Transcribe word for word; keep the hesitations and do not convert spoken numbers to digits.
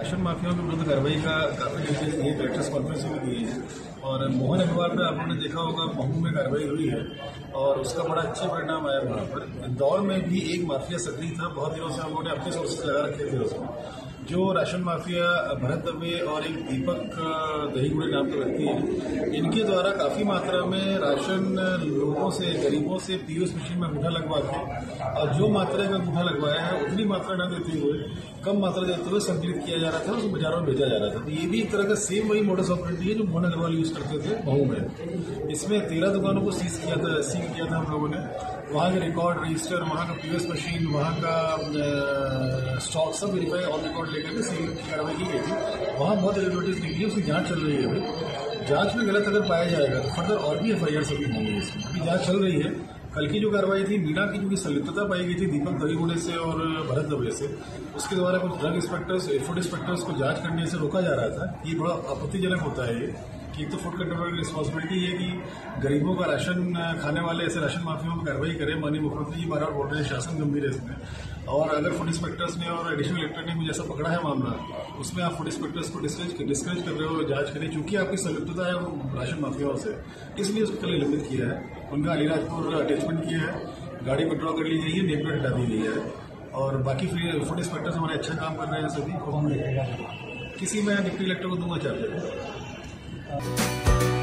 Ration माफियाओं के विरुद्ध कार्रवाई का काफी निर्देश दिए, कलेक्टर्स कॉन्फ्रेंस में दिए हैं और मोहन अखबार में आपने देखा होगा महू में कार्रवाई हुई है और उसका बड़ा अच्छा परिणाम आया वहां पर। इंदौर में भी एक माफिया सक्रिय था, बहुत दिनों से हम लोगों ने अपने सोर्सेज लगा रखे थे उसमें, जो राशन माफिया भरत दवे और एक दीपक दहीगुड़े नाम के व्यक्ति हैं। इनके द्वारा काफी मात्रा में राशन लोगों से, गरीबों से पीओएस मशीन में अंगूठा लगवा के और जो मात्रा का अंगूठा लगवाया है उतनी मात्रा न देते हुए कम मात्रा देते हुए संकलित किया जा रहा था, उसको बाजारों में भेजा जा रहा था। तो ये भी एक तरह का सेम वही मोडस ऑपरेंडी है जो मोहन अग्रवाल यूज करते थे महू में। इसमें तेरह दुकानों को सीज किया था सील किया था हम लोगों ने। वहाँ के रिकॉर्ड रजिस्टर, वहाँ का पीओएस मशीन, वहाँ का स्टॉक सब वेरीफाई ऑन रिकॉर्ड लेकर के सील की कार्रवाई की गई थी। वहाँ बहुत इरेगुलरिटीज निकली, उसकी जांच चल रही है अभी। जांच में गलत अगर पाया जाएगा तो फर्दर और भी एफ आई आर सभी होंगे। इसमें अभी जांच चल रही है। कल की जो कार्रवाई थी, मीना की जो संलिप्तता पाई गई थी दीपक दहीगुड़े से और भरत दवे से, उसके द्वारा कुछ ड्रग इंस्पेक्टर्स, फूड इंस्पेक्टर्स को जांच करने से रोका जा रहा था। ये बड़ा आपत्तिजनक होता है ये कि एक तो फूड कंट्रोलर की रिस्पॉन्सिबिलिटी है कि गरीबों का राशन खाने वाले ऐसे राशन माफियाओं पर कार्रवाई करें। माननीय मुख्यमंत्री जी बार बार बोल रहे हैं शासन गंभीर है इसमें, और अगर फूड इंस्पेक्टर्स ने और एडिशनल कलेक्टर ने कुछ ऐसा पकड़ा है मामला, उसमें आप फूड इंस्पेक्टर्स को डिस्करेज डिस्करेज कर रहे हो जांच करें, चूंकि आपकी संलिप्तता है राशन माफियाओं से, इसलिए उसको कल निलंबित किया है। उनका अलीराजपुर अटैचमेंट किया है, गाड़ी विड्रॉ कर ली गई है, नेम प्लेट हटा दी गई है और बाकी फूड इंस्पेक्टर्स हमारे अच्छा काम कर रहे हैं सभी। किसी में डिप्टी कलेक्टर को दूंगा चार्ज।